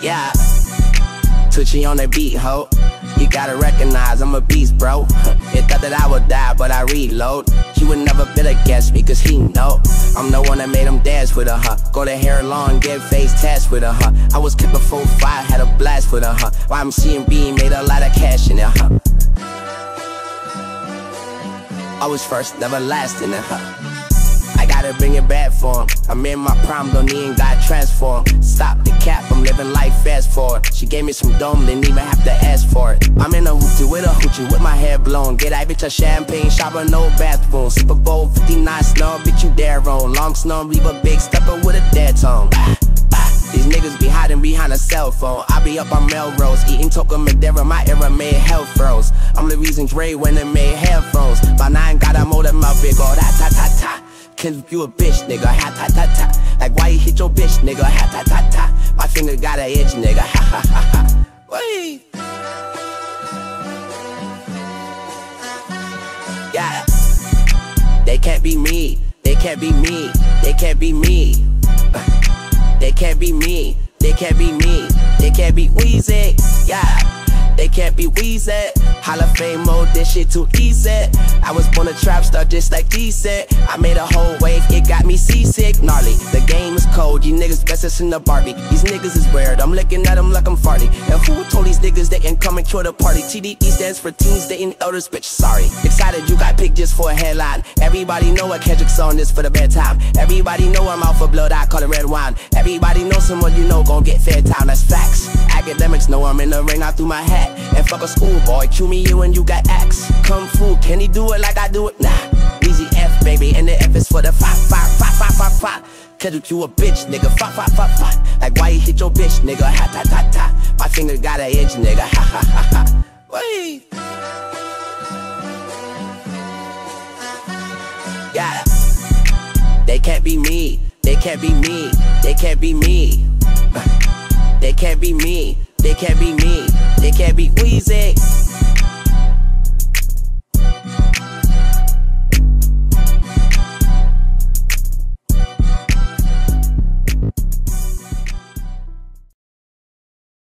Yeah, Tucci on the beat, ho. You gotta recognize I'm a beast, bro. It thought that I would die, but I reload. He would never be a guest because he know I'm the one that made him dance with her, Go to hair long, get face tats with her, I was kept before 5, had a blast with her, YMC and B made a lot of cash in it, I was first, never last in it, I gotta bring it back for him. I'm in my prime, don't even got transform. Stop the cap, I'm living life fast forward. She gave me some dome, didn't even have to ask for it. I'm in a hoochie with my hair blown. Get that bitch a champagne shopper, no bathroom. Super Bowl 59 snub, bitch you dare on. Long snub, leave a big stepper with a dead tongue. These niggas be hiding behind a cell phone. I be up on Melrose, eating Toca Madera. My era made hell froze. I'm the reason Dre when it made headphones. By 9 got a motor mouth big, oh that ta ta ta. Cause you a bitch, nigga, ha ta ta ta. Like why you hit your bitch, nigga, ha ta ta ta. My finger got an itch, nigga, ha ha ha ha. Wait. Yeah. They can't be me, they can't be me, they can't be me. They can't be me, they can't be me, they can't be Weezy, yeah. They can't be Weezy. Hall of Fame mode, this shit too easy. I was born a trap star just like he said. I made a whole wave, it got me seasick. Gnarly, the game is cold, you niggas best us in the Barbie. These niggas is weird, I'm looking at them like I'm farty. And who told these niggas they can come and kill the party? TDE stands for teens dating elders, bitch, sorry. Excited you got picked just for a headline. Everybody know what Kendrick's on this for the bedtime. Everybody know I'm out for blood, I call it red wine. Everybody know someone you know gon' get fed time, that's facts. Academics know I'm in the ring, I threw my hat. And fuck a schoolboy, chew me you and you got axe. Kung Fu, can he do it like I do it? Nah, easy F baby, and the F is for the 5, 5, 5, 5, 5, 5. Kendrick, you a bitch, nigga, 5, 5, 5, 5. Like why you hit your bitch, nigga, ha ta ta ta. My finger got an itch, nigga, ha ha ha ha. Wait. Yeah. They can't be me, they can't be me, they can't be me. They can't be me, they can't be me, they can't be Weezy.